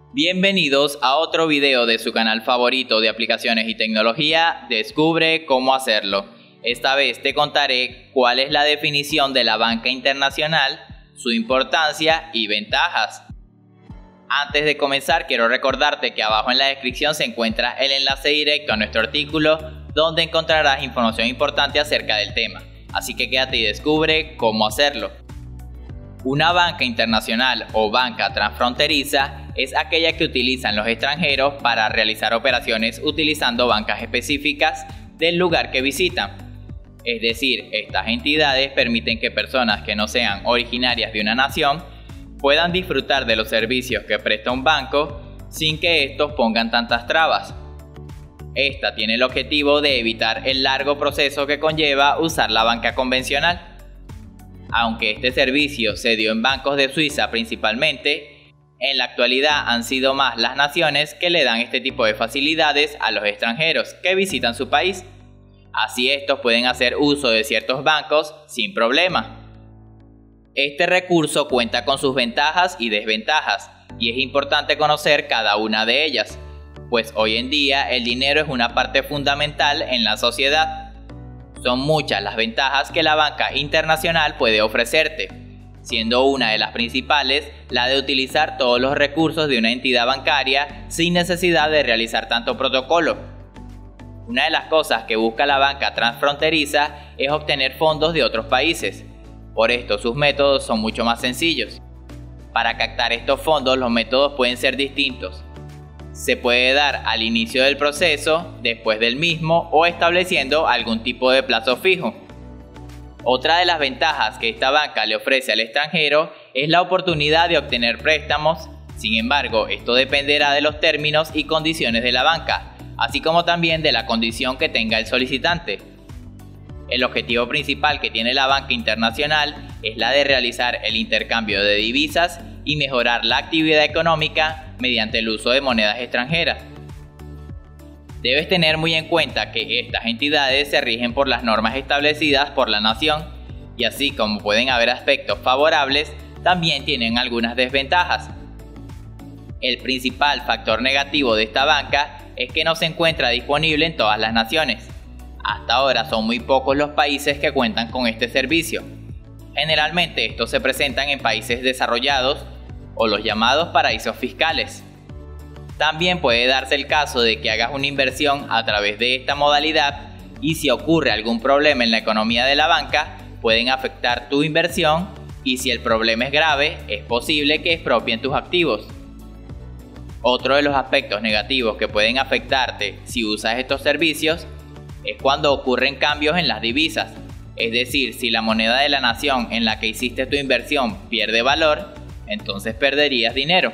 Bienvenidos a otro video de su canal favorito de aplicaciones y tecnología, Descubre cómo hacerlo. Esta vez te contaré cuál es la definición de la banca internacional, su importancia y ventajas. Antes de comenzar, quiero recordarte que abajo en la descripción se encuentra el enlace directo a nuestro artículo, donde encontrarás información importante acerca del tema. Así que quédate y descubre cómo hacerlo. Una banca internacional o banca transfronteriza es aquella que utilizan los extranjeros para realizar operaciones utilizando bancas específicas del lugar que visitan. Es decir, estas entidades permiten que personas que no sean originarias de una nación puedan disfrutar de los servicios que presta un banco sin que estos pongan tantas trabas. Esta tiene el objetivo de evitar el largo proceso que conlleva usar la banca convencional. Aunque este servicio se dio en bancos de Suiza principalmente, en la actualidad han sido más las naciones que le dan este tipo de facilidades a los extranjeros que visitan su país. Así estos pueden hacer uso de ciertos bancos sin problema. Este recurso cuenta con sus ventajas y desventajas, y es importante conocer cada una de ellas, pues hoy en día el dinero es una parte fundamental en la sociedad. Son muchas las ventajas que la banca internacional puede ofrecerte, siendo una de las principales la de utilizar todos los recursos de una entidad bancaria sin necesidad de realizar tanto protocolo. Una de las cosas que busca la banca transfronteriza es obtener fondos de otros países. Por esto sus métodos son mucho más sencillos. Para captar estos fondos los métodos pueden ser distintos. Se puede dar al inicio del proceso, después del mismo o estableciendo algún tipo de plazo fijo. Otra de las ventajas que esta banca le ofrece al extranjero es la oportunidad de obtener préstamos. Sin embargo, esto dependerá de los términos y condiciones de la banca, así como también de la condición que tenga el solicitante. El objetivo principal que tiene la banca internacional es la de realizar el intercambio de divisas y mejorar la actividad económica mediante el uso de monedas extranjeras. Debes tener muy en cuenta que estas entidades se rigen por las normas establecidas por la nación, y así como pueden haber aspectos favorables, también tienen algunas desventajas. El principal factor negativo de esta banca es que no se encuentra disponible en todas las naciones. Hasta ahora son muy pocos los países que cuentan con este servicio. Generalmente estos se presentan en países desarrollados o los llamados paraísos fiscales. También puede darse el caso de que hagas una inversión a través de esta modalidad y si ocurre algún problema en la economía de la banca, pueden afectar tu inversión y si el problema es grave, es posible que expropien tus activos. Otro de los aspectos negativos que pueden afectarte si usas estos servicios es cuando ocurren cambios en las divisas, es decir, si la moneda de la nación en la que hiciste tu inversión pierde valor, entonces perderías dinero.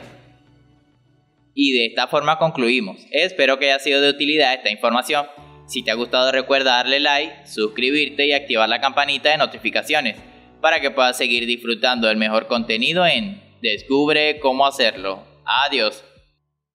Y de esta forma concluimos. Espero que haya sido de utilidad esta información. Si te ha gustado, recuerda darle like, suscribirte y activar la campanita de notificaciones para que puedas seguir disfrutando del mejor contenido en Descubre cómo hacerlo. Adiós.